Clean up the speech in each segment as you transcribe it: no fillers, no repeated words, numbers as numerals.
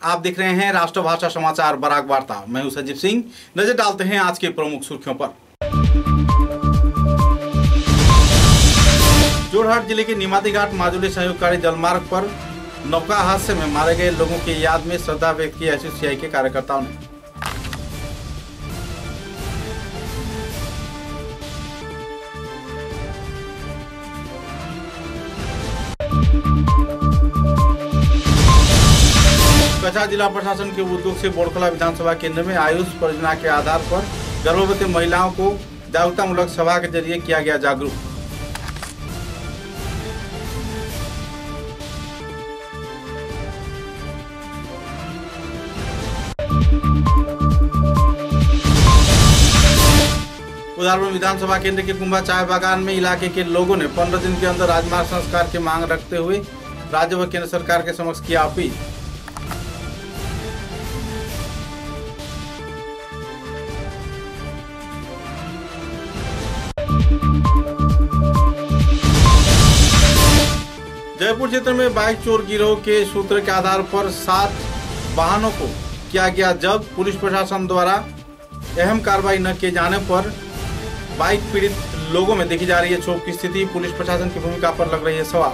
आप देख रहे हैं राष्ट्रभाषा समाचार बराक वार्ता। मैं हूं संजीव सिंह। नजर डालते हैं आज के प्रमुख सुर्खियों पर। जोरहाट जिले के निमाती घाट माजुली संयोगकारी जलमार्ग पर नौका हादसे में मारे गए लोगों की याद में श्रद्धा व्यक्त की एसयूसीआई के कार्यकर्ताओं ने। कछार जिला प्रशासन के उद्योग से बोड़खला विधानसभा केंद्र में आयुष परियोजना के आधार पर गर्भवती महिलाओं को जागरूकतामूलक सभा के जरिए किया गया जागरूक। उदाहरण विधानसभा केंद्र के कुंभा चाय बागान में इलाके के लोगों ने 15 दिन के अंदर राजमार्ग संस्कार की मांग रखते हुए राज्य व केंद्र सरकार के समक्ष किया अपील। जयपुर क्षेत्र में बाइक चोर गिरोह के सूत्र के आधार पर 7 वाहनों को किया गया जब्त। पुलिस प्रशासन द्वारा अहम कार्रवाई न किए जाने पर बाइक पीड़ित लोगों में देखी जा रही है क्षोभ की स्थिति। पुलिस प्रशासन की भूमिका पर लग रही है सवाल।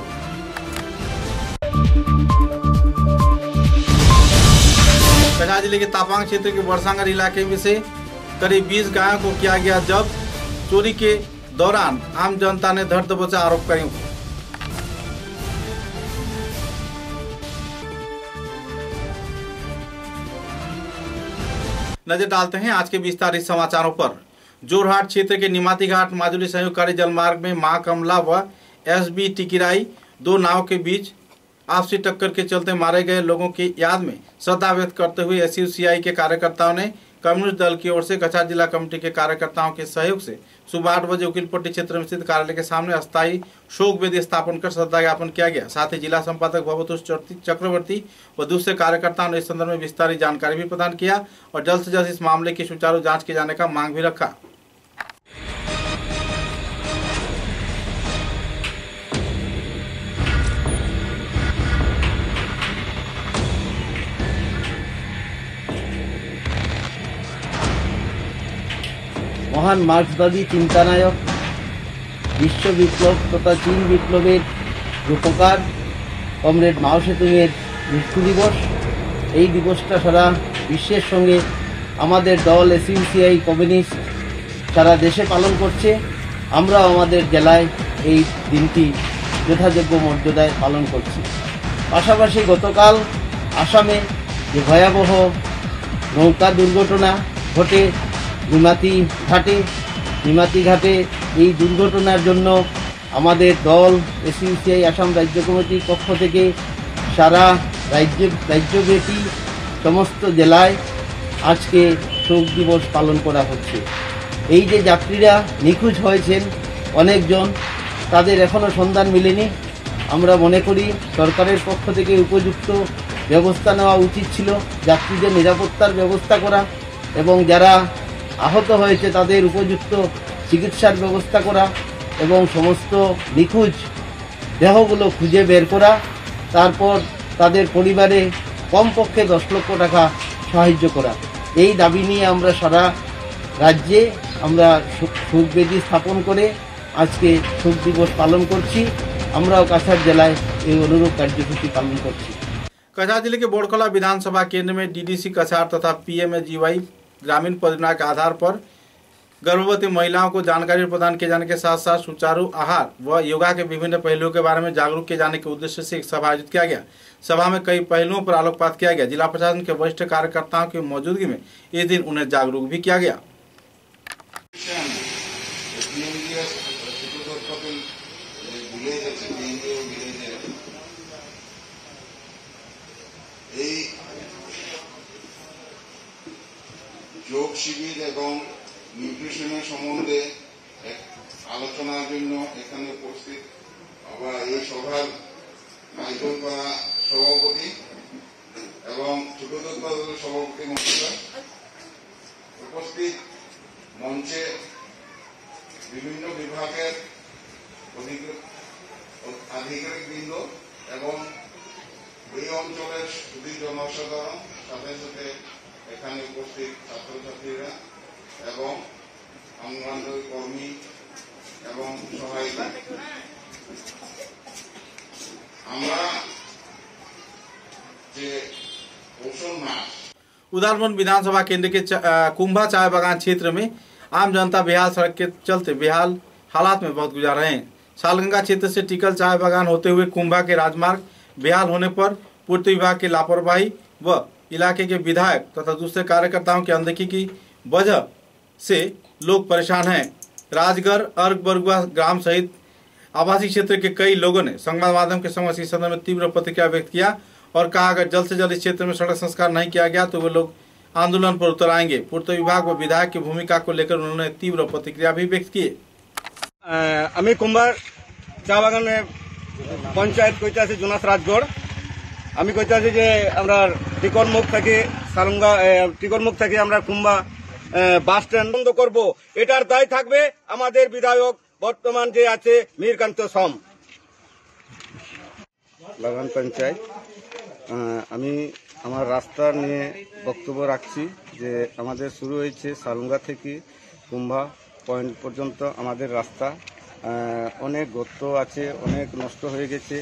कछार जिले के तापांग क्षेत्र के बरसांगर इलाके में से करीब 20 गायों को किया गया जब्त। चोरी के दौरान आम जनता ने धर दबोचा आरोपकारियों को। नजर डालते हैं आज के विस्तारित समाचारों पर। जोरहाट क्षेत्र के निमाती घाट माजुली संयोगकारी जलमार्ग में मां कमला व एसबी टिकिराई 2 नाव के बीच आपसी टक्कर के चलते मारे गए लोगों की याद में श्रद्धा व्यक्त करते हुए एसयूसीआई के कार्यकर्ताओं ने कम्युनिस्ट दल की ओर से कछार जिला कमेटी के कार्यकर्ताओं के सहयोग से सुबह 8 बजे उकीलपट्टी क्षेत्र में स्थित कार्यालय के सामने अस्थायी शोक वेदी स्थापन कर श्रद्धा ज्ञापन किया गया। साथ ही जिला संपादक भवतोष चक्रवर्ती व दूसरे कार्यकर्ताओं ने इस संदर्भ में विस्तारित जानकारी भी प्रदान किया और जल्द से जल्द इस मामले की सुचारू जांच किए जाने का मांग भी रखा। महान मार्क्सवादी चिंतानायक विश्व विप्लव तथा चीन विप्लवेर रूपकार कमरेड माओ सेतुंगेर मृत्यु दिवस। এই দিবসটা সারা বিশ্বের সঙ্গে আমাদের দল এসইউসিআই কমিউনিস্ট সারা দেশে পালন করছে। আমরাও আমাদের জেলায় এই দিনটি যথাযোগ্য মর্যাদায় পালন করছি। পাশাপাশি গতকাল আসামে যে ভয়াবহ নৌকা দুর্ঘটনা ঘটে নিমাতি ঘাটে এই দুর্ঘটনার জন্য আমাদের দল এসইউসিআই আসাম রাজ্য কমিটির পক্ষ থেকে সারা রাজ্যব্যাপী সমস্ত জেলায় আজকে শোক দিবস পালন করা হচ্ছে। এই যে যাত্রীরা নিখোঁজ হয়েছেন অনেকজন, তাদের এখনও সন্ধান মেলেনি। আমরা মনে করি সরকারের পক্ষ থেকে উপযুক্ত ব্যবস্থা নেওয়া উচিত ছিল, যাত্রীদের নিরাপত্তার ব্যবস্থা করা এবং যারা আহত হয়েছে তাদের উপযুক্ত চিকিৎসার ব্যবস্থা করা এবং সমস্ত নিখোঁজ দেহগুলো খুঁজে বের করা, তারপর তাদের পরিবারে কমপক্ষে 10 লক্ষ টাকা সাহায্য করা। এই দাবি নিয়ে আমরা সারা রাজ্যে আমরা শোকবেদি স্থাপন করে আজকে শোক দিবস পালন করছি। আমরাও কাছাড় জেলায় এই অনুরূপ কার্যসূচি পালন করছি। कछार जिले के बोड़खला विधानसभा केंद्र में डीडीसी कछार तथा पीएमएजीवाई ग्रामीण परियोजना के आधार पर गर्भवती महिलाओं को जानकारी प्रदान किए जाने के साथ साथ सुचारू आहार व योगा के विभिन्न पहलुओं के बारे में जागरूक किए जाने के उद्देश्य से एक सभा आयोजित किया गया। सभा में कई पहलुओं पर आलोकपात किया गया। जिला प्रशासन के वरिष्ठ कार्यकर्ताओं की मौजूदगी में इस दिन उन्हें जागरूक भी किया गया। যোগ শিবির এবং নিউট্রিশনের সম্বন্ধে আলোচনার জন্য এখানে উপস্থিত আবার এই সভার আয়োজন করা সভাপতি এবং ছোট দলের সভাপতি মহোদয় উপস্থিত মঞ্চে বিভিন্ন বিভাগের আধিকারিকবৃন্দ এবং এই অঞ্চলের সুদী জনসাধারণ, সাথে সাথে এখানে উপস্থিত ছাত্রছাত্রীরা এবং অঙ্গনওয়াড়ি কর্মী এবং সহায়িকা, আমরা যে पोषण मास। उदारबन विधानसभा केंद्र के कुंभा चाय बागान क्षेत्र में आम जनता बेहाल सड़क के चलते बेहाल हालात में बहुत गुजार रहे हैं। सालगंगा क्षेत्र से टिकल चाय बागान होते हुए कुंभा के राजमार्ग बेहाल होने पर पूर्त विभाग की लापरवाही व इलाके के विधायक तथा दूसरे कार्यकर्ताओं की अनदेखी की वजह से लोग परेशान हैं। राजगढ़, अर्ग बरगुआ ग्राम सहित आवासीय क्षेत्र के कई लोगों ने संवाद माध्यम के समक्ष इस संदर्भ में तीव्र प्रतिक्रिया व्यक्त किया और कहा अगर जल्द से जल्द इस क्षेत्र में सड़क संस्कार नहीं किया गया तो वे लोग आंदोलन पर उतर आएंगे। पूर्त विभाग व विधायक की भूमिका को लेकर उन्होंने तीव्र प्रतिक्रिया भी व्यक्त की। আমি কুম্ভার চা বাগানে পঞ্চায়েত কইতে আছি জোনাস রাজগড়। আমি কইতে আছি যে আমরা টিকরমুখ থেকে সালঙ্গা টিকরমুখ থেকে আমরা কুম্ভা বাস স্ট্যান্ড বন্ধ করব, এটার দায় থাকবে আমাদের বিধায়ক বর্তমান যে আছে মীরকান্ত সোম। বাগান পঞ্চায়েত আমি আমার রাস্তা নিয়ে বক্তব্য রাখছি যে আমাদের শুরু হয়েছে সালুঙ্গা থেকে কুম্ভা পয়েন্ট পর্যন্ত আমাদের রাস্তা অনেক গর্ত আছে, অনেক নষ্ট হয়ে গেছে।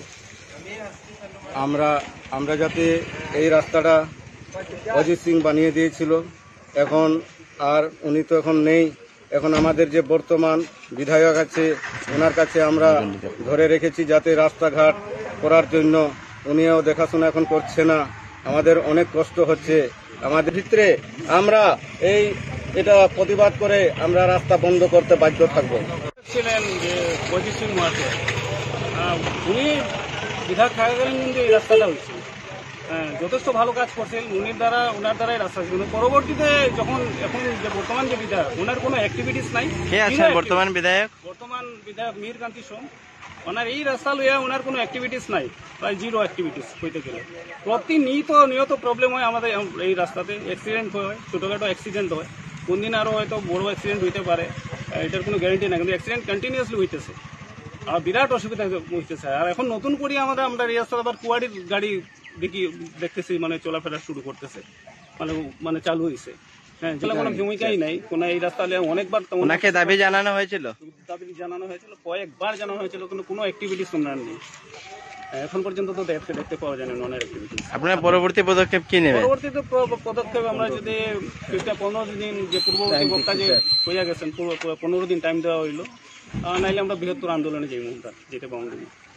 আমরা যাতে এই রাস্তাটা অজিত সিং বানিয়ে দিয়েছিল, এখন আর উনি তো এখন নেই। এখন আমাদের যে বর্তমান বিধায়ক আছে ওনার কাছে আমরা ধরে রেখেছি যাতে রাস্তাঘাট করার জন্য, উনিও দেখাশোনা এখন করছে না। আমাদের অনেক কষ্ট হচ্ছে। আমাদের ভিতরে আমরা এটা প্রতিবাদ করে আমরা রাস্তা বন্ধ করতে বাধ্য থাকবো। ছিলেন যে অজিত সিং মহাশয়, উনি বিধায়ক থাকাকালীন কিন্তু এই রাস্তাটা হয়েছে, যথেষ্ট ভালো কাজ করছেন। ওনার দ্বারাই রাস্তা ছিল। পরবর্তীতে যখন এখন যে বর্তমান যে বিধায়ক, ওনার কোনো অ্যাক্টিভিটিস নাই। বর্তমান বিধায়ক মীরকান্তি সোম, ওনার এই রাস্তা লইয়া ওনার কোনো অ্যাক্টিভিটিস নাই, প্রায় জিরো অ্যাক্টিভিটিস হইতে গেলে। নিয়ত প্রবলেম হয় আমাদের এই রাস্তাতে। অ্যাক্সিডেন্ট হয়, ছোটখাটো অ্যাক্সিডেন্ট হয়। কোন দিন আরও হয়তো বড় অ্যাক্সিডেন্ট হইতে পারে, এটার কোনো গ্যারান্টি নাই, কিন্তু অ্যাক্সিডেন্ট কন্টিনিউয়াসলি হইতেছে। আর বিরাট অসুবিধা হইতেছে। আর এখন নতুন করে আমরা এই রাস্তা আবার কুয়ারির গাড়ি দেখতেছি, মানে চলাফেরা শুরু করতেছে, মানে চালু হয়েছে। হ্যাঁ, যেটা কোনো ভূমিকাই নাই কোনো। এই রাস্তা অনেকবার ওনাকে দাবি জানানো হয়েছিল, কয়েকবার জানানো হয়েছিল, কিন্তু কোনো অ্যাক্টিভিটিস ওনার নেই এখন পর্যন্ত। তো দেখতে পাওয়া যায় না ওনার অ্যাক্টিভিটিস। আপনার পরবর্তী পদক্ষেপ কি নেবেন? পরবর্তীতে পদক্ষেপ আমরা যদি 15 দিন যে পূর্ববর্তী বক্তা যে হইয়া গেছেন, 15 দিন টাইম দেওয়া হইলো, নাইলে আমরা বৃহত্তর आंदोलन যেতে পারবো।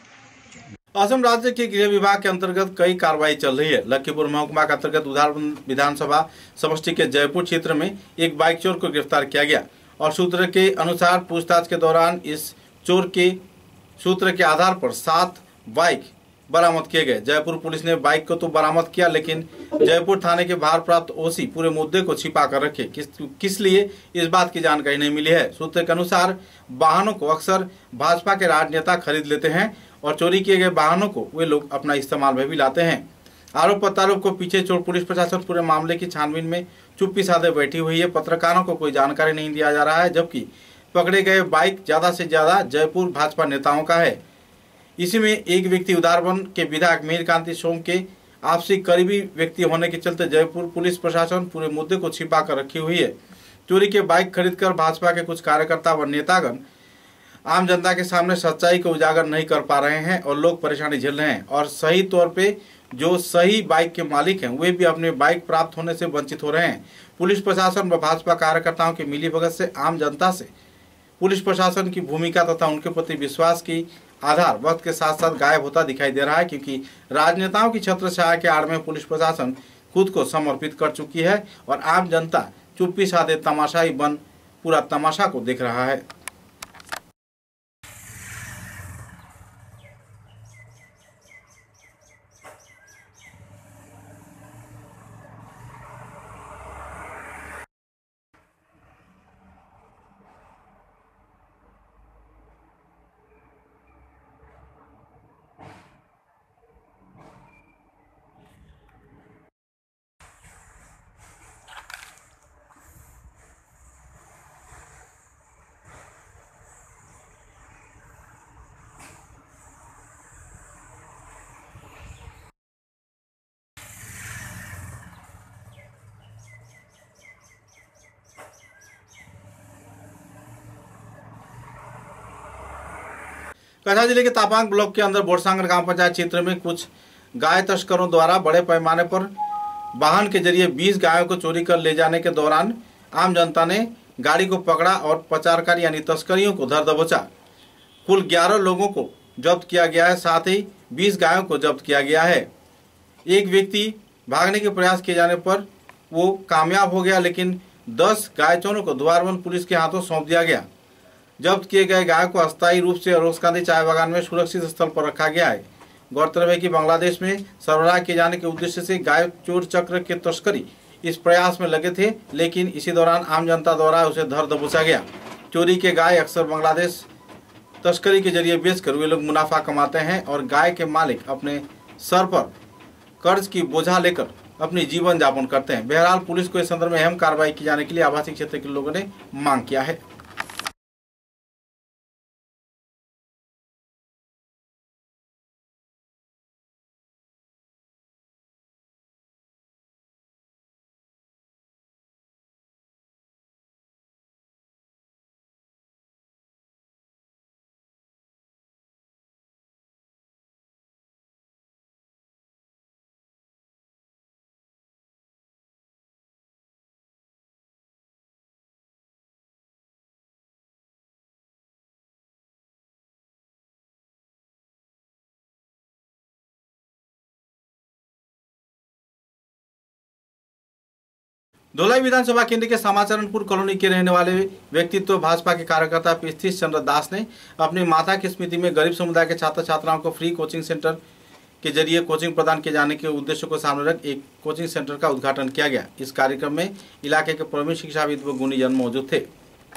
असम राज्य के गृह विभाग के अंतर्गत कई कार्रवाई चल रही है। लखीपुर महकुमा के अंतर्गत उदारबन विधानसभा समष्टि के जयपुर क्षेत्र में एक बाइक चोर को गिरफ्तार किया गया और सूत्र के अनुसार पूछताछ के दौरान इस चोर के सूत्र के आधार पर 7 बाइक बरामद किए गए। जयपुर पुलिस ने बाइक को तो बरामद किया, लेकिन जयपुर थाने के भार प्राप्त ओसी पूरे मुद्दे को छिपा कर रखे। किस लिए इस बात की जानकारी नहीं मिली है। सूत्र के अनुसार वाहनों को अक्सर भाजपा के राजनेता खरीद लेते हैं और चोरी किए गए वाहनों को वे लोग अपना इस्तेमाल में भी लाते हैं। आरोप प्रत्यारोप को पीछे छोड़ पुलिस प्रशासन पूरे मामले की छानबीन में चुप्पी साधे बैठी हुई है। पत्रकारों को कोई जानकारी नहीं दिया जा रहा है, जबकि पकड़े गए बाइक ज्यादा से ज्यादा जयपुर भाजपा नेताओं का है। इसी में एक व्यक्ति उदारबन के विधायक मीरकांति सोम के आपसी करीबी व्यक्ति होने के चलते जयपुर पुलिस प्रशासन पूरे मुद्दे को छिपा कर रखी हुई है। चोरी के बाइक खरीदकर भाजपा के कुछ कार्यकर्ता व नेतागण आम जनता के सामने सच्चाई को उजागर नहीं कर पा रहे हैं और लोग परेशानी झेल रहे हैं, और सही तौर पे जो सही बाइक के मालिक हैं वे भी अपने बाइक प्राप्त होने से वंचित हो रहे हैं। पुलिस प्रशासन व भाजपा कार्यकर्ताओं की मिलीभगत से आम जनता से पुलिस प्रशासन की भूमिका तथा उनके प्रति विश्वास की आधार वक्त के साथ साथ गायब होता दिखाई दे रहा है, क्योंकि राजनेताओं की छत्रछाया के आड़ में पुलिस प्रशासन खुद को समर्पित कर चुकी है और आम जनता चुप्पी साधे तमाशाई बन पूरा तमाशा को देख रहा है। कछा जिले के तापांग ब्लॉक के अंदर बोरसांगर ग्राम पंचायत क्षेत्र में कुछ गाय तस्करों द्वारा बड़े पैमाने पर वाहन के जरिए 20 गायों को चोरी कर ले जाने के दौरान आम जनता ने गाड़ी को पकड़ा और पचारकर यानी तस्करियों को धर दबोचा। कुल 11 लोगों को जब्त किया गया है, साथ ही 20 गायों को जब्त किया गया है। एक व्यक्ति भागने के प्रयास किए जाने पर वो कामयाब हो गया, लेकिन 10 गाय चोरों को द्वारबंद पुलिस के हाथों सौंप दिया गया। जब्त किए गए गाय को अस्थायी रूप से रोजकांदी चाय बागान में सुरक्षित स्थल पर रखा गया है। गौरतलब है कि बांग्लादेश में सरबराह किए जाने के उद्देश्य से गाय चोर चक्र के तस्करी इस प्रयास में लगे थे, लेकिन इसी दौरान आम जनता द्वारा उसे धर दबोचा गया। चोरी के गाय अक्सर बांग्लादेश तस्करी के जरिए बेचकर वे लोग मुनाफा कमाते हैं और गाय के मालिक अपने सर पर कर्ज की बोझा लेकर अपनी जीवन यापन करते हैं। बहरहाल पुलिस को इस संदर्भ में अहम कार्रवाई की जाने के लिए आवासीय क्षेत्र के लोगों ने मांग किया है। धोलाई विधानसभा केंद्र के समाचरणपुर कॉलोनी के रहने वाले व्यक्तित्व भाजपा के कार्यकर्ता पीस्तीश चंद्र दास ने अपनी माता की स्मृति में गरीब समुदाय के छात्र छात्राओं को फ्री कोचिंग सेंटर के जरिए कोचिंग प्रदान किए जाने के उद्देश्य को सामने रख एक कोचिंग सेंटर का उद्घाटन किया गया। इस कार्यक्रम में इलाके के प्रवीण शिक्षाविद व गुणीजन मौजूद थे।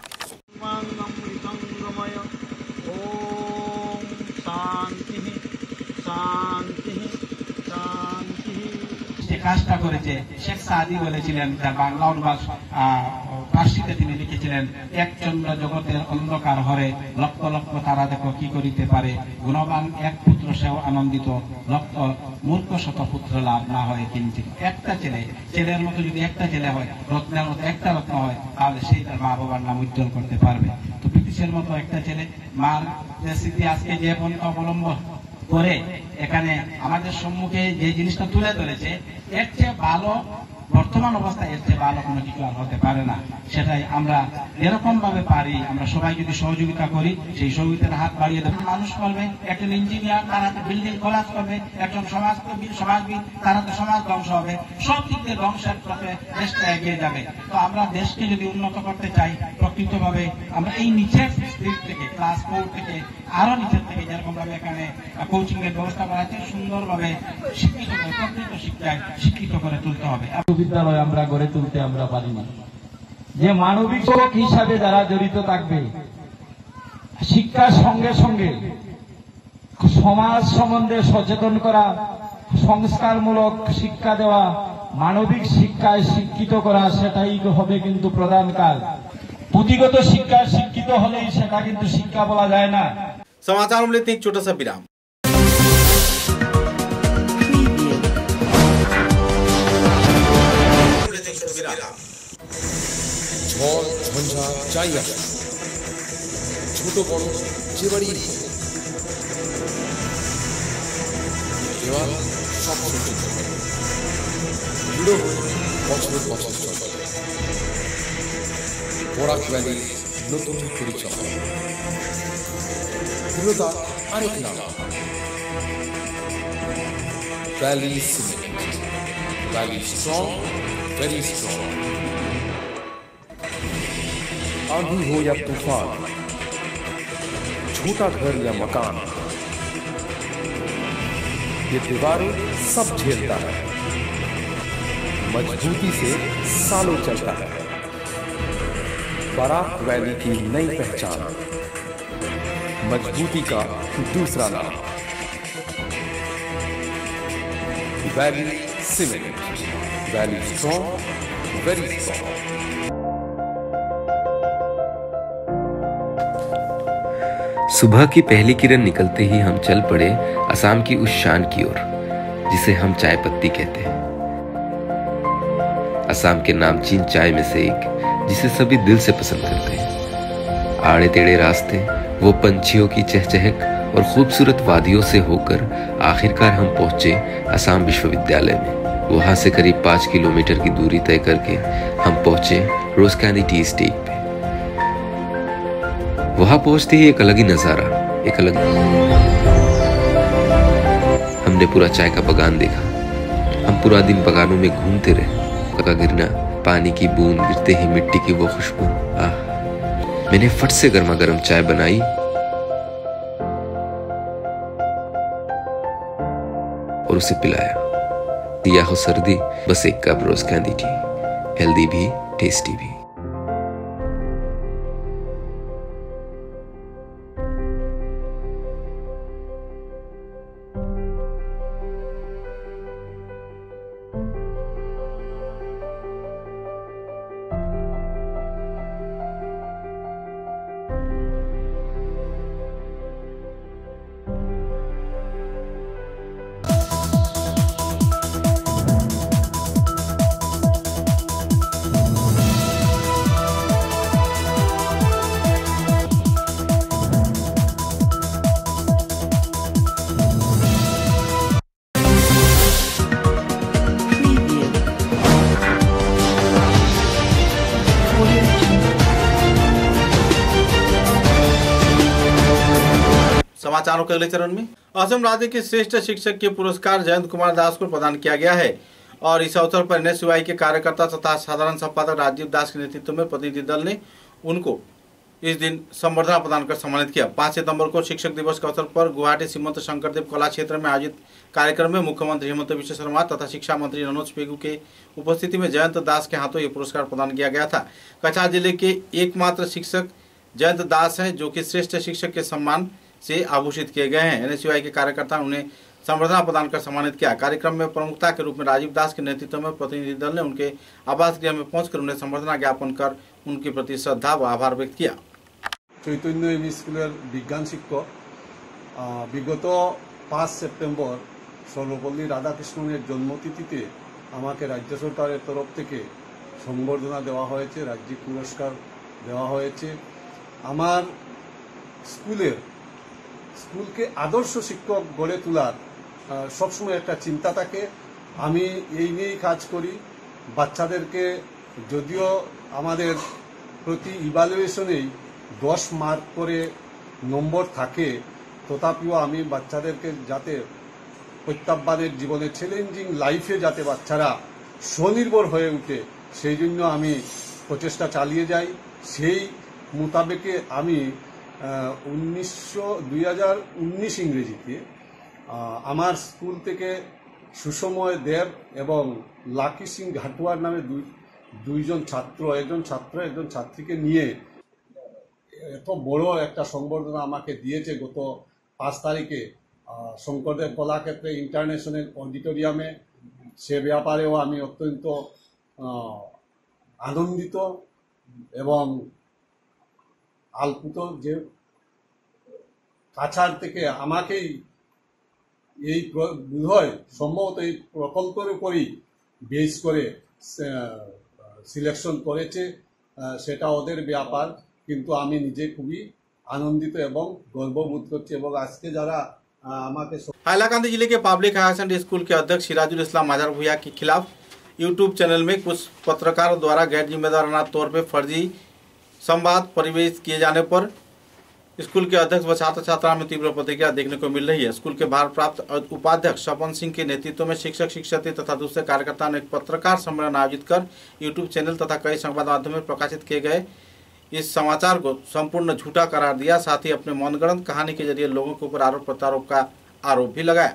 কাজটা করেছে শেখ সাদি বলেছিলেন, তার বাংলা অনুবাদ ফার্সিতে তিনি লিখেছিলেন, এক চন্দ্র জগতের অন্ধকার হরে লক্ষ লক্ষ তারা দেখো কি করিতে পারে, গুণবান এক পুত্র সেও আনন্দিত, লক্ষ মূর্খ শত পুত্র লাভ না হয় কিঞ্চিত। একটা ছেলের মতো যদি একটা ছেলে হয়, রত্নের মতো একটা রত্ন হয়, তাহলে সেই তার মা বাবার নাম উজ্জ্বল করতে পারবে। তো ব্রিটিশের মতো একটা ছেলে মার স্মৃতি আজকে যে পন্থা অবলম্বন করে এখানে আমাদের সম্মুখে যে জিনিসটা তুলে ধরেছে, এর চেয়ে ভালো বর্তমান অবস্থায় এর চেয়ে ভালো কোনো কিছু আর হতে পারে না। সেটাই আমরা এরকম ভাবে পারি, আমরা সবাই যদি সহযোগিতা করি, সেই সহযোগিতার হাত বাড়িয়ে দেবে। মানুষ করবে, একজন ইঞ্জিনিয়ার তারা বিল্ডিং কোলাপস করবে, একজন সমাজবিদ তারা তো সমাজ ধ্বংস হবে, সব দিক দিয়ে ধ্বংসের পথে দেশটা এগিয়ে যাবে। তো আমরা দেশকে যদি উন্নত করতে চাই প্রকৃতভাবে, আমরা এই নিচের স্ট্রিট থেকে ক্লাস 4 থেকে আরো নিচের থেকে যেরকম ভাবে এখানে কোচিং এর ব্যবস্থা করা আছে, সুন্দরভাবে শিক্ষিত করে প্রকৃত শিক্ষায় শিক্ষিত করে তুলতে হবে। বিদ্যালয় আমরা গড়ে তুলতে আমরা পারি না, যে মানবিক লোক হিসাবে যারা জড়িত থাকবে, শিক্ষার সঙ্গে সঙ্গে সমাজ সম্বন্ধে সচেতন করা, সংস্কারমূলক শিক্ষা দেওয়া, মানবিক শিক্ষায় শিক্ষিত করা, সেটাই হবে কিন্তু প্রধান কাজ। পুঁথিগত শিক্ষা শিক্ষিত হলেই সেটা কিন্তু শিক্ষা বলা যায় না। समाचारों में लेते हैं एक छोटा सा विराम। ঝড় ঝঞ্ঝা যাই আসে, ছোট বড় যে বাড়ি দেওয়াল সব সহ্য করে দৃঢ় হয়ে বছর বছর চলে। বরাক ভ্যালির নতুন পরিচয়, দৃঢ়তা আরেক নাম, valley cement. Valley strong, very strong. आंधी हो या तूफान, छोटा घर या मकान, ये दीवारें सब झेलता है, मजबूती से सालों चलता है। बराक वैली की नई पहचान, मजबूती का दूसरा नाम, valley cement. Valley strong, very strong. सुबह की पहली किरण निकलते ही हम चल पड़े असम की उस शान की ओर जिसे हम चाय पत्ती कहते हैं। असम के नामचीन चाय में से एक जिसे सभी दिल से पसंद करते हैं। आड़े टेढ़े रास्ते, वो पंछियों की चहचहक और खूबसूरत वादियों से होकर आखिरकार हम पहुंचे असम विश्वविद्यालय में। वहां से करीब 5 किलोमीटर की दूरी तय करके हम पहुंचे रोज कैंडी टी स्टेट पे। वहां पहुंचते ही एक अलग ही नजारा, हमने पूरा चाय का बागान देखा। हम पूरा दिन बागानों में घूमते रहे। का गिरना, पानी की बूंद गिरते ही मिट्टी की वो खुशबू, आह। मैंने फट से गर्मा गर्म चाय बनाई और उसे पिलाया। या हो सर्दी, बस एक कप रोज कैंडी टी, हेल्दी भी टेस्टी भी। समाचारों के अगले चरण में असम राज्य के श्रेष्ठ शिक्षक के पुरस्कार जयंत कुमार दास को प्रदान किया गया है और इस अवसर पर NSUI के कार्यकर्ता तथा साधारण संपादक राजीव दास के नेतृत्व में प्रतिनिधि दल ने उनको इस दिन संबर्धना प्रदान कर सम्मानित किया। 5 सितंबर को शिक्षक दिवस के अवसर पर गुवाहाटी श्रीमंत शंकरदेव कला क्षेत्र में आयोजित कार्यक्रम में मुख्यमंत्री हेमंत बिश्व शर्मा तथा शिक्षा मंत्री मनोज पेगू के उपस्थिति में जयंत दास के हाथों ये पुरस्कार प्रदान किया गया था। कछार जिले के एकमात्र शिक्षक जयंत दास हैं जो कि श्रेष्ठ शिक्षक के सम्मान से आभूषित किए गए हैं। NSUI के कार्यकर्ता उन्हें संबर्धना प्रदान कर सम्मानित किया। कार्यक्रम में प्रमुखता के रूप में राजीव दास के नेतृत्व में प्रतिनिधि दल ने उनके आवास गृह में पहुंचकर उन्हें संबर्धना ज्ञापन कर उनके प्रति श्रद्धा व आभार व्यक्त किया। चैतन्य एम स्कूल विज्ञान शिक्षक विगत 5 सेप्टेम्बर सर्वपल्ली राधाकृष्णনের जन्मतिथिते আমাকে রাজ্য সরকারের তরফ থেকে সংবর্ধনা দেওয়া হয়েছে, রাজ্যিক পুরস্কার দেওয়া হয়েছে। আমার স্কুলকে আদর্শ শিক্ষক গড়ে তোলার সবসময় একটা চিন্তা থাকে। আমি এই নিয়েই কাজ করি। বাচ্চাদেরকে যদিও আমাদের প্রতি ইভ্যালুয়েশনেই 10 মার্ক করে নম্বর থাকে, তথাপিও আমি বাচ্চাদেরকে যাতে প্রত্যাহ্বানের জীবনে চ্যালেঞ্জিং লাইফে যাতে বাচ্চারা স্বনির্ভর হয়ে ওঠে সেই জন্য আমি প্রচেষ্টা চালিয়ে যাই। সেই মোতাবেকে আমি 2019 ইংরেজিতে আমার স্কুল থেকে সুসময় দেব এবং লাকি সিং ঘাটুয়ার নামে দুইজন ছাত্র, একজন ছাত্র একজন ছাত্রীকে নিয়ে এত বড় একটা সংবর্ধনা আমাকে দিয়েছে গত 5 তারিখে শঙ্করদেব কলাক্ষেত্রে ইন্টারন্যাশনাল অডিটোরিয়ামে। সে ব্যাপারেও আমি অত্যন্ত আনন্দিত এবং আলপুত যে কাছাড় থেকে আমাকেই এই বোধহয় সম্ভবত এই প্রকল্পের উপরই বেস করে সিলেকশন করেছে, সেটা ওদের ব্যাপার, কিন্তু আমি নিজে খুবই আনন্দিত এবং গর্ববোধ করছি। এবং আজকে যারা हाइलाकांदी जिले के पब्लिक हायर सेकेंडरी स्कूल के अध्यक्ष सिराजुल इस्लाम माजर भुइया के खिलाफ यूट्यूब चैनल में कुछ पत्रकारों द्वारा गैर जिम्मेदाराना तौर पर फर्जी संवाद परिवेश किए जाने पर स्कूल के अध्यक्ष व छात्र छात्रा में तीव्र प्रतिक्रिया देखने को मिल रही है। स्कूल के भारप्राप्त उपाध्यक्ष स्वपन सिंह के नेतृत्व में शिक्षक शिक्षार्थी तथा दूसरे कार्यकर्ताओं ने एक पत्रकार सम्मेलन आयोजित कर यूट्यूब चैनल तथा कई संवाद माध्यम में प्रकाशित किए गए इस समाचार को संपूर्ण झूठा करार दिया। साथ ही अपने मनगढ़ंत कहानी के जरिए लोगों के ऊपर आरोप प्रत्यारोप का आरोप भी लगाया।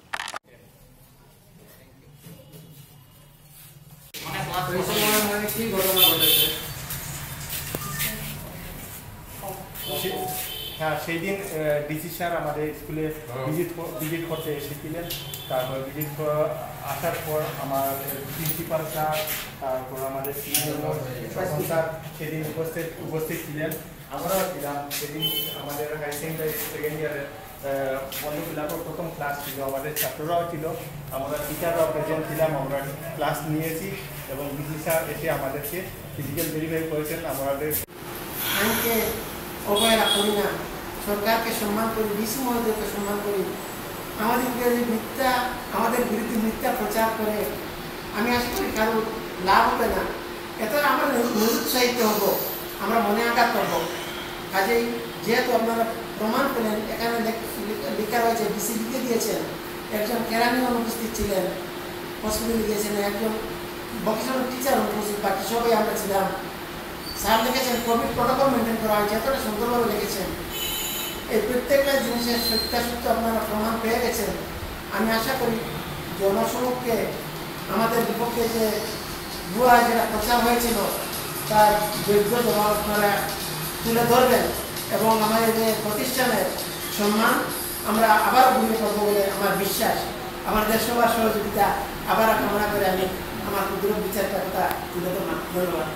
হ্যাঁ, সেই দিন ডিসি স্যার আমাদের স্কুলে ভিজিট করতে এসেছিলেন। তারপর ভিজিট আসার পর আমার প্রিন্সিপাল স্যার, তারপর আমাদের স্যার সেদিন উপস্থিত ছিলেন। আমরাও ছিলাম সেদিন। আমাদের হায়ার সেকেন্ডারি সেকেন্ড ইয়ারের বন্ধুগুলারও প্রথম ক্লাস ছিল, আমাদের ছাত্ররাও ছিল, আমরা টিচাররাও প্রেজেন্ট ছিলাম। আমরা ক্লাস নিয়েছি এবং ডিসি স্যার এসে আমাদেরকে ফিজিক্যাল ভেরিফাই করেছেন। আমাদের অবহেলা করি না, সরকারকে সম্মান করি, ডিসি মহোদয়কে সম্মান করি। আমাদের বিরুদ্ধে মিথ্যা প্রচার করে আমি আশা করি কারো লাভ হবে না। এত আমরা নিরুৎসাহিত হব, আমরা মনে আঘাত করব। কাজেই যেহেতু আপনারা প্রমাণ পেলেন, এখানে লেখা রয়েছে ডিসি লিখে দিয়েছেন, একজন কেরানি অনুপস্থিত ছিলেন, হসপিটালে গিয়েছেন, একজন ভোকেশনাল টিচার অনুপস্থিত, বাকি সবাই আমরা ছিলাম। স্যার লিখেছেন কোভিড প্রটোকল মেনটেন করা হয়েছে, এতটা সুন্দরভাবে লিখেছেন। এই প্রত্যেকটা জিনিসের সত্যাসত্য আপনারা প্রমাণ পেয়ে গেছেন। আমি আশা করি জনসমক্ষে আমাদের বিপক্ষে যে ভুয়া যেটা প্রচার হয়েছিল তার যোগ্য জবাব আপনারা তুলে ধরবেন এবং আমাদের যে প্রতিষ্ঠানের সম্মান আমরা আবার ঘুরে পাবো বলে আমার বিশ্বাস। আমাদের সবার সহযোগিতা আবার কামনা করে আমি আমার ক্ষুদ্র বিচারটা কথা তুলে ধরলাম। ধন্যবাদ।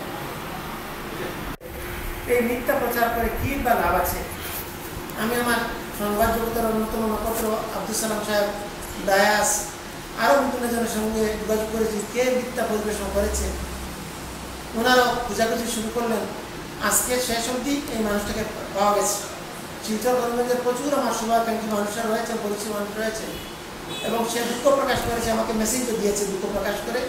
এই মিথ্যা প্রচার করে কি বা লাভ আছে? আমি আমার সংবাদ জগতের অন্যতম নক্ষত্র আব্দুল সালাম সাহেব, ডায়াস, আরও নতুনজনের সঙ্গে যোগাযোগ করেছি, কে মিথ্যা পরিবেশন করেছে। ওনারাও খোঁজাখুঁজি শুরু করলেন। আজকে শেষ অবধি এই মানুষটাকে পাওয়া গেছে। শিলচর করিমগঞ্জের প্রচুর আমার শুভাকাঙ্ক্ষী মানুষরা রয়েছেন, পরিচিত মানুষ রয়েছে, এবং সে দুঃখ প্রকাশ করেছে, আমাকে মেসেজও দিয়েছে দুঃখ প্রকাশ করে।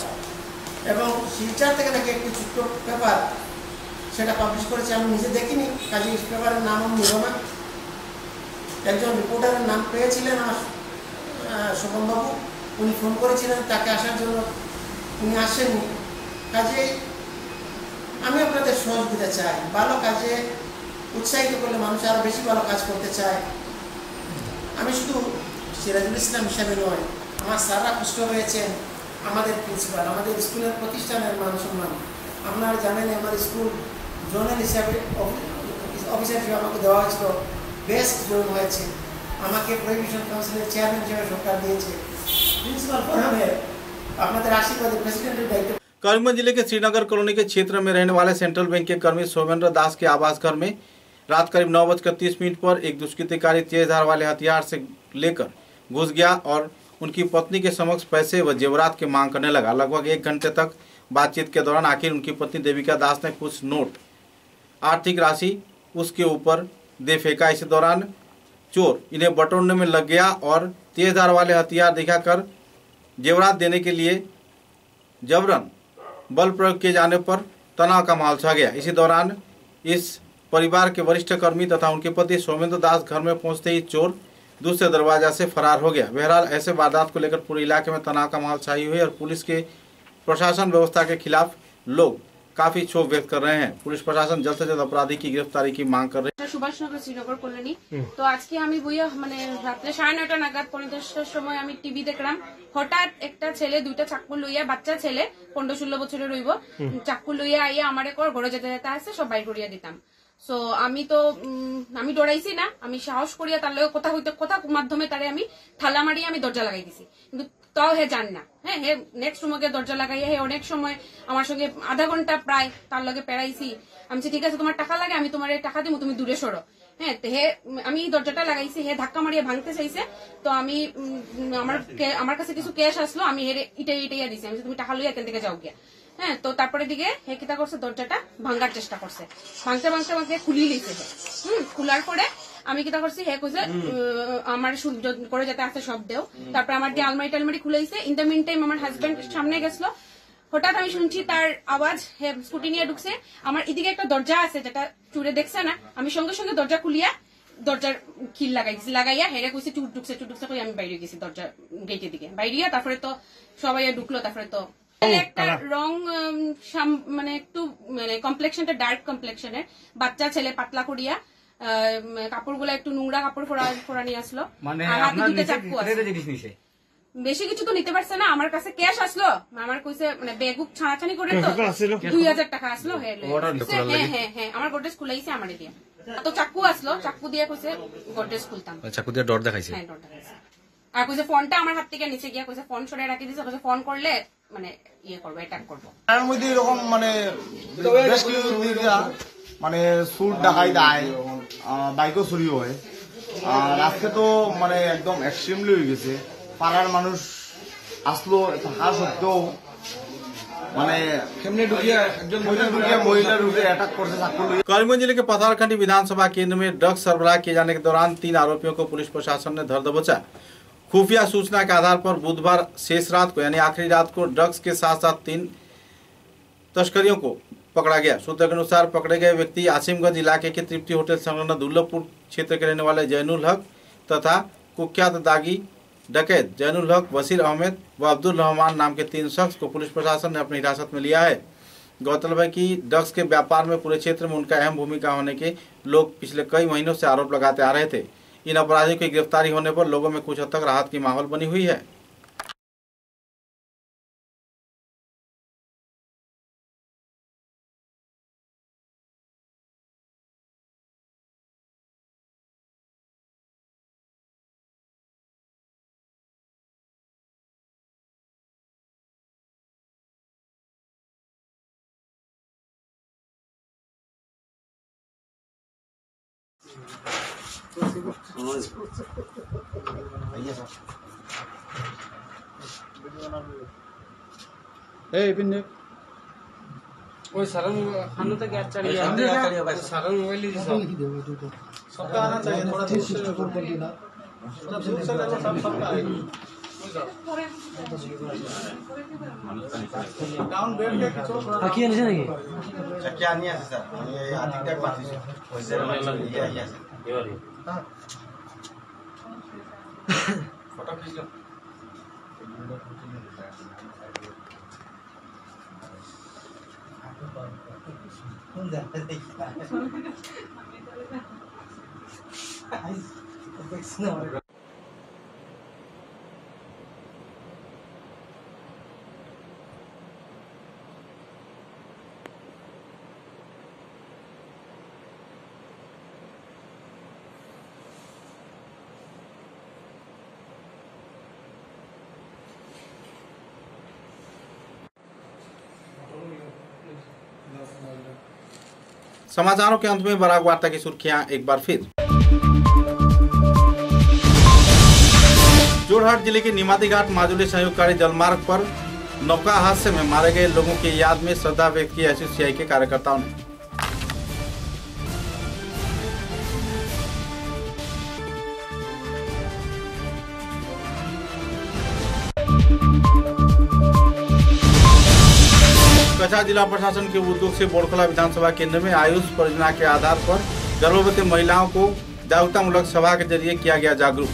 এবং শিলচর থেকে নাকি একটি ছোট্ট পেপার সেটা পাবলিশ করেছে, আমি নিজে দেখিনি, কাজে পেপারের নাম আমি নিব না। একজন রিপোর্টারের নাম পেয়েছিলেন আমার শোভনবাবু, উনি ফোন করেছিলেন তাকে আসার জন্য, উনি আসেননি। কাজে আমি আপনাদের সহযোগিতা চাই। ভালো কাজে উৎসাহিত করলে মানুষ আরও বেশি ভালো কাজ করতে চায়। আমি শুধু সিরাজুল ইসলাম হিসাবে নয়, আমার স্যাররা কষ্ট হয়েছেন, আমাদের প্রিন্সিপাল, আমাদের স্কুলের প্রতিষ্ঠানের মান সম্মান। আপনারা জানেন আমার স্কুল জোনাল হিসাবে অফিসার হিসেবে আমাকে দেওয়া হয়েছিল, বেস্ট জোন হয়েছে। আমাকে প্রহিবিশন কাউন্সিলের চেয়ারম্যান হিসেবে সরকার দিয়েছে। प्रिंसिपल फोरम आपने आशीर्वाद प्रेसिडेंट दायित्व। करीमगंज जिले के श्रीनगर कॉलोनी के क्षेत्र में रहने वाले सेंट्रल बैंक के कर्मी सोमेंद्र दास के आवास घर में रात करीब 9:30 पर एक दुष्कृतिकारी तेज धार वाले हथियार से लेकर घुस गया और उनकी पत्नी के समक्ष पैसे व जेवरात की मांग करने लगा। लगभग 1 घंटे तक बातचीत के दौरान आखिर उनकी पत्नी देविका दास ने कुछ नोट आर्थिक राशि उसके ऊपर दे फेंका। इसी दौरान चोर इन्हें बटोरने में लग गया और तेज धार वाले हथियार दिखाकर जेवरात देने के लिए जबरन बल प्रयोग किए जाने पर तनाव का माहौल छा गया। इसी दौरान इस परिवार के वरिष्ठ कर्मी तथा उनके पति सोमेंद्र दास घर में पहुंचते ही चोर दूसरे दरवाजा से फरार हो गया। बहरहाल ऐसे वारदात को लेकर पूरे इलाके में तनाव का माहौल छाई हुई है और पुलिस के प्रशासन व्यवस्था के खिलाफ लोग काफी क्षोभ व्यक्त कर रहे हैं। पुलिस प्रशासन जल्द से जल्द अपराधी की गिरफ्तारी की मांग कर रहे हैं। সুভাষনগর শ্রীনগর কলোনি। তো আজকে আমি বইয়া মানে রাত্রে 9:30 নাগাদ 50টার সময় আমি টিভি দেখলাম, হঠাৎ একটা ছেলে দুইটা চাকু লইয়া, বাচ্চা ছেলে 15-16 বছরের রইব, চাকু লইয়া আইয়া আমারে ঘরে যেতে যেতে আসছে, সব বাইর করিয়া দিতাম। সো আমি ডরাইছি না, আমি সাহস করিয়া তার লগে কথা মাধ্যমে তারে আমি ঠালা মারিয়া আমি দরজা লাগাই দিছি, কিন্তু তাও হে জান না। হ্যাঁ, হে নেক্সট রুমকে দরজা লাগাইয়া হে অনেক সময় আমার সঙ্গে আধা ঘন্টা প্রায় তার লগে পেরাইছি। আমি ঠিক আছে তোমার টাকা লাগে, আমি তোমার টাকা দিব, তুমি দূরে সরো। হ্যাঁ, হে আমি দরজাটা লাগাইছি, হে ধাক্কা মারিয়া ভাঙতে চাইছে। তো আমি আমার কাছে কিছু ক্যাশ আসলো, আমি হে ইটাইয়া দিছি, আমি তুমি টাকা লইয়া এখান থেকে যাও গিয়া। হ্যাঁ, তো তারপরে দিকে হে কিতা করছে, দরজাটা ভাঙার চেষ্টা করছে, ভাঙতে খুলি লিছে। খোলার পরে আমি কিতা করছি, হে কইছে আমার করে যাতে আছে সব দেও। তারপরে আমার দিয়ে আলমারি খুলাইছে। ইন দ্য মিন টাইম আমার হাজবেন্ড সামনে গেছিল, হঠাৎ আমি শুনছি তার আওয়াজ, হে স্কুটি নিয়ে ঢুকছে। আমার এদিকে একটা দরজা আছে যেটা চুরে দেখছে না, আমি সঙ্গে সঙ্গে দরজা খুলিয়া দরজার খিল লাগাইছি, লাগাইয়া হেরে কইছে চুর ঢুকছে কই আমি বাইরে গেছি দরজা গেটের দিকে বাইরে। তারপরে তো সবাই ঢুকলো। তারপরে তো একটা রং মানে একটু মানে কমপ্লেক্সনটা ডার্ক কমপ্লেক্সনের, বাচ্চা ছেলে, পাতলা করিয়া, কাপড়গুলা একটু নোংরা কাপড় পরা নিয়ে আসলো। বেশি কিছু তো নিতে পারছে না, আমার কাছে ক্যাশ আসলো, আমার কইছে মানে ব্যাগ ছাড়াছাড়ি করে তো 2000 টাকা আসলো। হ্যাঁ, আমার গোডরেজ খুলাইছে আমারে দিয়ে। তো চাকু আসলো, চাকু দিয়ে কইছে গোডরেজ খুলতাম, চাকু দিয়ে ডর দেখাইছে। হ্যাঁ, ডর দেখাইছে। আর কইছে ফোনটা আমার হাত থেকে নিচে গিয়া কইছে ফোন সরে রাখি দিছে, কইছে ফোন করলে মানে ইয়ে করবো, অ্যাটাক করবো। তার মধ্যে এরকম মানে বেশ কিছু মানে সুট ডাকাই দেয়, বাইকও চুরি হয়। আর আজকে তো মানে একদম এক্সট্রিমলি হয়ে গেছে। পাড়ার মানুষ আসলো থাকা সত্ত্বেও মানে কেমনে ঢুকিয়া একজন মহিলার উপরে অ্যাটাক করছে চাকু লইয়া। करीमगंज जिले के पथारखंडी विधानसभा केंद्र में ड्रग्स सरबराह किए जाने के दौरान 3 आरोपियों को पुलिस प्रशासन ने धर दबोचा। खुफिया सूचना के आधार पर बुधवार शेष रात को यानी आखिरी रात को ड्रग्स के साथ साथ 3 तस्करियों को पकड़ा गया। सूत्र के अनुसार पकड़े गए व्यक्ति आसिमगंज इलाके के तृप्ति होटल संलग्न दुर्लभपुर क्षेत्र के रहने वाले जैनुल हक तथा कुख्यात दागी डकैत जैनुल हक, वसीर अहमद व अब्दुल रहमान नाम के 3 शख्स को पुलिस प्रशासन ने अपनी हिरासत में लिया है। गौरतलब है कि ड्रग्स के व्यापार में पूरे क्षेत्र में उनका अहम भूमिका होने के लोग पिछले कई महीनों से आरोप लगाते आ रहे थे। इन अपराधियों की गिरफ्तारी होने पर लोगों में कुछ हद तक राहत की माहौल बनी हुई है। ওই সারা খানো তো গ্যাস চালিয়ে সারা মোবাইল দিয়ে সব सबका आना चाहिए थोड़ा दूर कर देना सब दूर से लेकर सबका डाउन बैठ के किछो थोड़ा आकी आने नहीं क्या नहीं है सर ये आती तक बात है वैसे ये आई है हां फोटो खींच लो कौन जाता है समाचारों के अंत में बराक वार्ता की सुर्खियां एक बार फिर। जोरहाट जिले के निमाती घाट माजुली संयोगकारी जलमार्ग पर नौका हादसे में मारे गए लोगों की याद में श्रद्धा व्यक्त की एसयूसीआई के कार्यकर्ताओं ने। कछा जिला प्रशासन के उद्योग से बोड़खला विधानसभा केंद्र में आयुष परियोजना के आधार पर गर्भवती महिलाओं को जागरूकतामूलक सभा के जरिए किया गया जागरूक।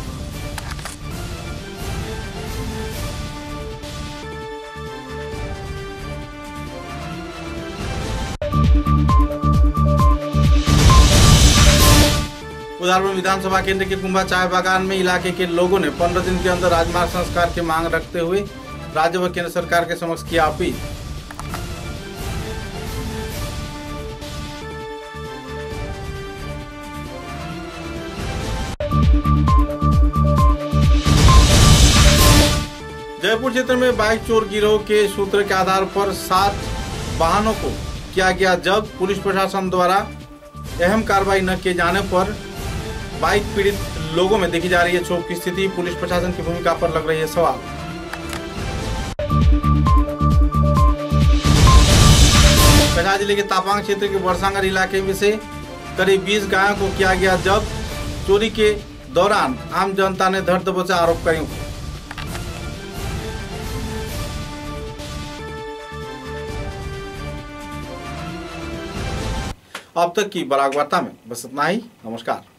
उदारपुर विधानसभा केंद्र के कुंभा चाय बागान में इलाके के लोगों ने 15 दिन के अंदर राजमार्ग संस्कार की मांग रखते हुए राज्य व केंद्र सरकार के समक्ष किया अपील। जयपुर क्षेत्र में बाइक चोर गिरोह के सूत्र के आधार पर 7 वाहनों को किया गया जब्त। पुलिस प्रशासन द्वारा अहम कार्रवाई न किए जाने पर बाइक पीड़ित लोगों में देखी जा रही है क्षोभ की स्थिति। पुलिस प्रशासन की भूमिका पर लग रही है सवाल। कछा जिले के तापांग क्षेत्र के बरसांगर इलाके में से करीब 20 गायों को किया गया जब्त। चोरी के दौरान आम जनता ने धर दबोचा आरोपियों को। अब तक की बराक वार्ता में बस इतना ही। नमस्कार।